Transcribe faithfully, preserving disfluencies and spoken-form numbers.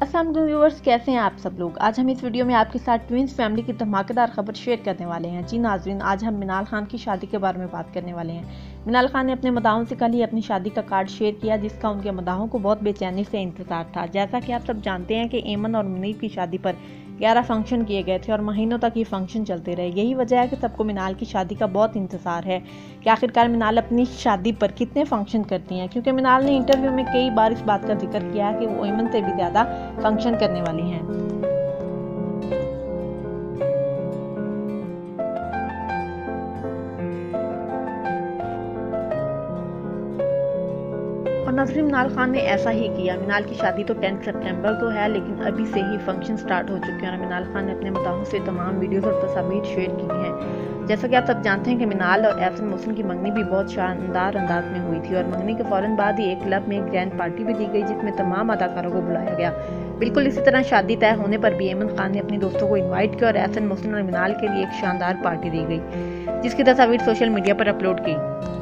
अस्सलाम वालेकुम व्यूअर्स, कैसे हैं आप सब लोग। आज हम इस वीडियो में आपके साथ ट्विंस फैमिली की धमाकेदार खबर शेयर करने वाले हैं। जी नाज़रीन, आज हम मिनाल खान की शादी के बारे में बात करने वाले हैं। मिनाल खान ने अपने मदाहों से कल ही अपनी शादी का कार्ड शेयर किया, जिसका उनके मदाहों को बहुत बेचैनी से इंतजार था। जैसा कि आप सब जानते हैं कि एमन और मुनीब की शादी पर ग्यारह फंक्शन किए गए थे और महीनों तक ये फंक्शन चलते रहे। यही वजह है कि सबको मिनाल की शादी का बहुत इंतजार है कि आखिरकार मिनाल अपनी शादी पर कितने फंक्शन करती हैं, क्योंकि मिनाल ने इंटरव्यू में कई बार इस बात का जिक्र किया है कि वो एमन से भी ज़्यादा फंक्शन करने वाली हैं। और नाज़रीन, मिनाल खान ने ऐसा ही किया। मिनाल की शादी तो टेंथ सितंबर को है, लेकिन अभी से ही फंक्शन स्टार्ट हो चुके हैं और मिनाल खान ने अपने मदाहों से तमाम वीडियोस और तस्वीर शेयर की हैं। जैसा कि आप सब जानते हैं कि मिनाल और एहसन मोहसिन की मंगनी भी बहुत शानदार अंदाज में हुई थी और मंगनी के फौरन बाद ही एक क्लब में ग्रैंड पार्टी भी दी गई, जिसमें तमाम अदाकारों को बुलाया गया। बिल्कुल इसी तरह शादी तय होने पर भी एमन खान ने अपने दोस्तों को इन्वाइट किया और एहसन मोहसिन और मिनाल के लिए एक शानदार पार्टी दी गई, जिसकी तस्वीर सोशल मीडिया पर अपलोड की।